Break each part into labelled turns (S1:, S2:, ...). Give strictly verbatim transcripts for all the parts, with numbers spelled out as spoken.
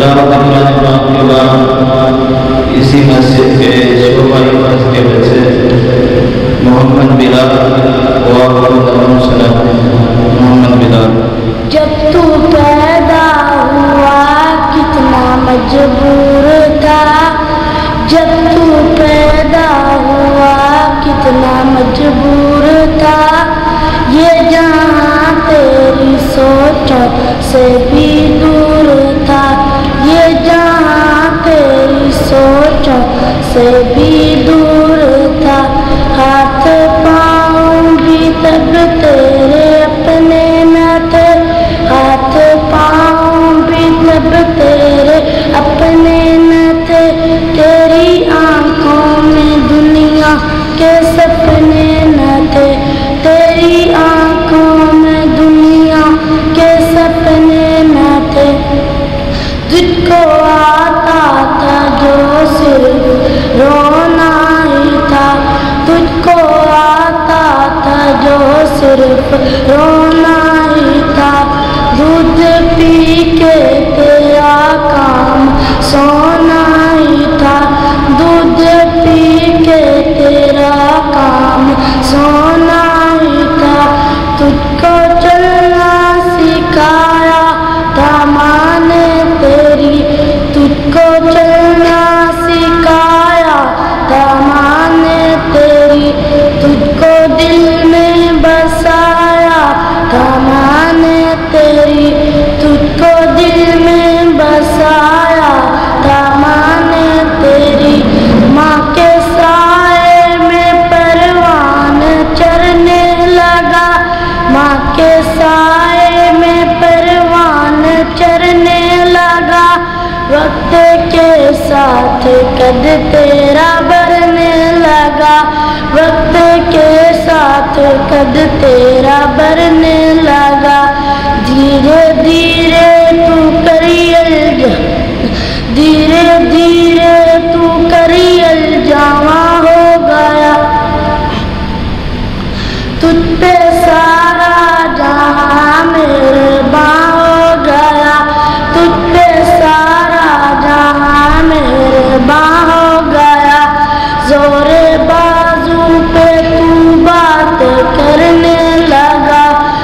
S1: तिलावत कुरान पाक के बाद इसी मस्जिद के शोभा इफाज के बच्चे मोहम्मद बिलाल मोहम्मद बिलाल।
S2: जब तू पैदा हुआ कितना मजबूर था, जब तू पैदा हुआ कितना मजबूर था, ये जहाँ तेरी सोचों से भी दूर था, ये जहाँ तेरी सोचों से भी दूर था। हाथ पाँव भी तब तेरे अपने न थे, हाथ पाँव भी तब तेरे अपने न थे, तेरी आँखों में दुनिया के सपने न थे, तेरी आँखों में दुनिया के सपने न थे। तुझको आता था जो सिर्फ रोना ही था, तुझको आता था जो सिर्फ रोना ही था, दूध पी के तेरा काम सोना ही था, दूध पी के तेरा काम सोना ही था। तुझको चलना सिखाया था माँ ने तेरी, तुझको चलना सिखाया था माँ ने तेरी, तुझको दिल में बसाया था माँ ने तेरी, तुझको दिल में बसाया था माँ ने तेरी। माँ के साए में परवान चढ़ने लगा, माँ के साए में परवान चढ़ने लगा, वक्त के साथ कद तेरा बढ़ने लगा, वक्त के साथ कद तेरा बढ़ने लगा। धीरे धीरे तू करियल धीरे धीरे तू करियल जावा हो गया, तुझ पे सारा जहां मेहरबान हो गया, तुझ पे सारा जहां मेहरबान हो गया। जोरे बाजू पे तू बात करने लगा,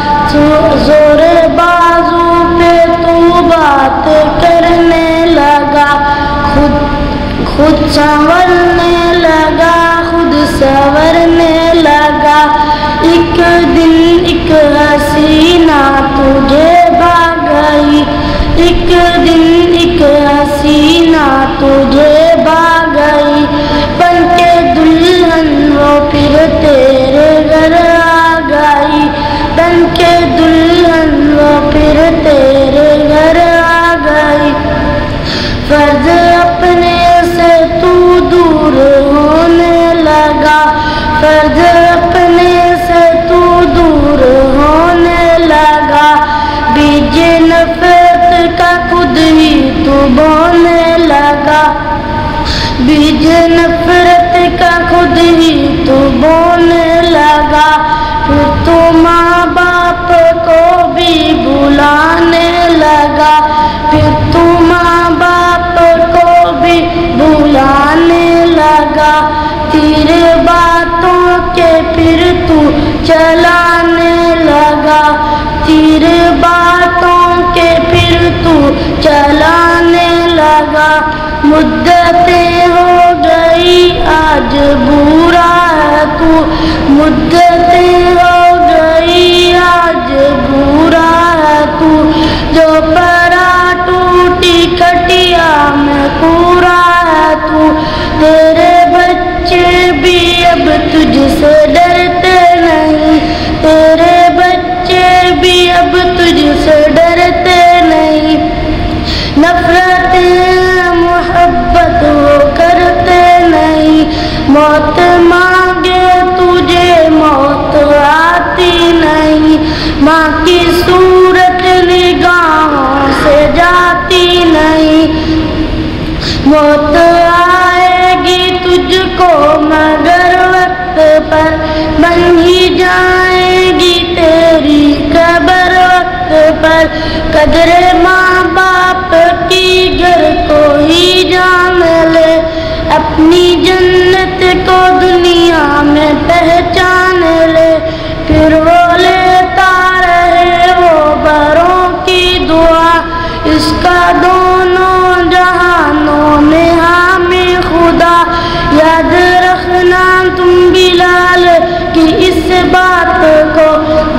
S2: जोरे बाजू पे तू बात करने लगा, खुद खुद संवरने लगा, खुद संवरने लगा। एक दिन एक हसीना तुझे भाग गई, एक दिन एक हसीना तुझे भाग गई, बन के दुल्हन वो फिर तेरे घर आ गई, बन के दुल्हन वो फिर तेरे घर आ गई। फर्ज अपने से तू दूर होने लगा, फर्ज अपने से तू दूर होने लगा, बीज नफरत का खुद ही तू बोने लगा, बीज नफरत का खुद ही तू बोने लगा। फिर तू माँ बाप को भी भुलाने लगा, फिर तू माँ बाप को भी भुलाने लगा, तेरे बातों के फिर तू चलाने लगा, तेरे बातों के फिर तू चलाने लगा। मुद्दतें हो गई आज बुरा है तू, मुद्दतें हो गई आज बुरा है तू, जो परा टूटी खटिया में पूरा है तू, तेरे बच्चे भी अब तुझसे डरते नहीं, तेरे बच्चे भी अब तुझसे डरते नहीं। नफरतें मोहब्बत वो करते नहीं, मौत मांगे तुझे मौत आती नहीं, माँ की सूरत निगाहों से जाती नहीं। मौत आएगी तुझको मगर वक्त पर, बन ही जाएगी तेरी कब्र वक्त पर। कदरे माँ बाप की गर बात को